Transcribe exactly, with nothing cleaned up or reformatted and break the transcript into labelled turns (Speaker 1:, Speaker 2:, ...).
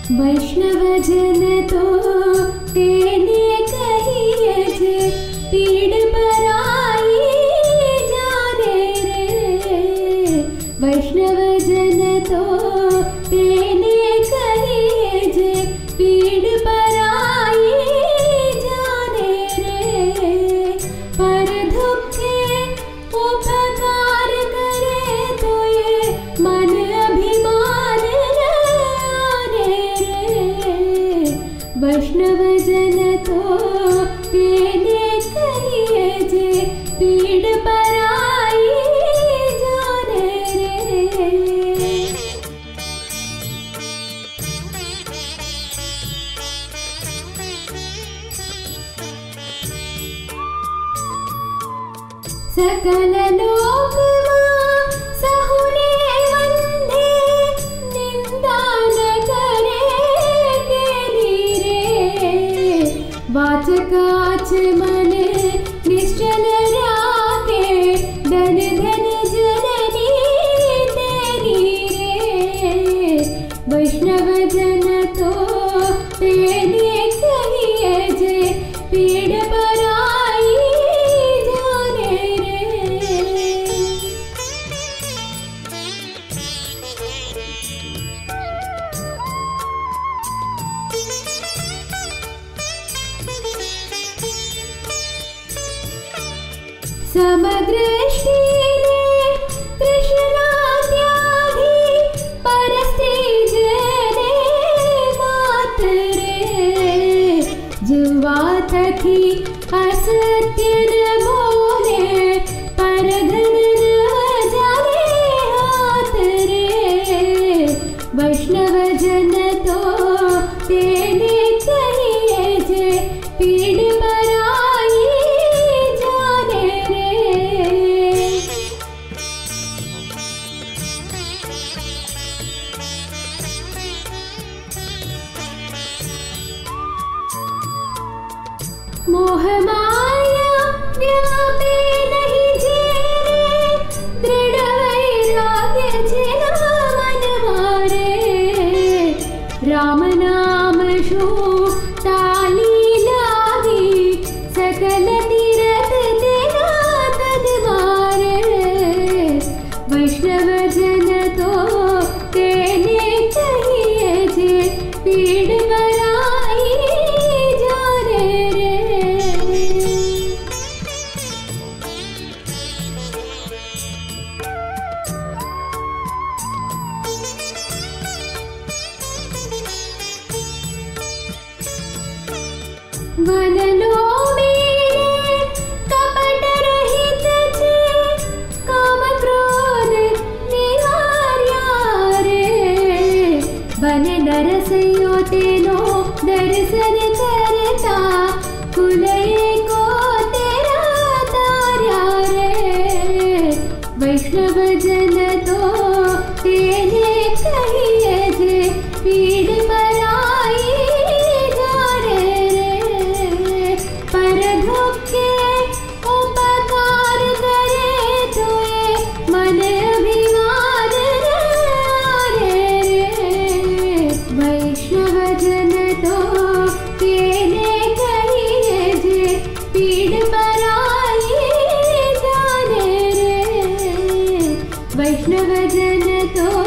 Speaker 1: वैष्णव जन तो तेने कहिए जे पीड़ पराई जाने रे। वैष्णव जन तो तेने कहिए जे पीड़ पराई जाने रे। पर दुखे उपकार करे तो ये मन अभिमान न आने रे। वैष्णव जन तो तेने कहिए जे पीड़ पराई जाने रे। सकल लोक सहुने वंदे निंदा न करे केली रे। वाचकाच मन निश्चल राखे धन धन जननी तेरी रे। वैष्णव जन तो तेने कहिए जे पीड़ पराई जाने रे। समग्र श्रीने कृष्णा त्यागी परस्त्री जने मात रे। जुवा थकी असत्य न बोले पर धन न जाने हाथ रे। वैष्णव जन तो तेने कहिए जे पीड़ पराई जाने रे। मोह माया व्यापे नहीं जेरे। दृढ़ वैराग्य जिना मन मारे। राम नाम शू ताली लागी सकल तीरथ तेना तन मारे। वैष्णव जन तो तेने कहिए जे पीड़ पराई जाने रे। वनलो मेरे कपट रहित छे काम क्रोध निहार्या रे। बन नरसयो तेनो दर्शन करता कुलये को तेरा तार्या रे। वैष्णव जन तो तेने कहिए जे पीड़ पराई जाने रे। पर दुखे उपकार करे तो ये मन अभिमान न आने रे। वैष्णव जन तो तेने कहिए जे पीड़ पराई जाने रे। वैष्णव जन तो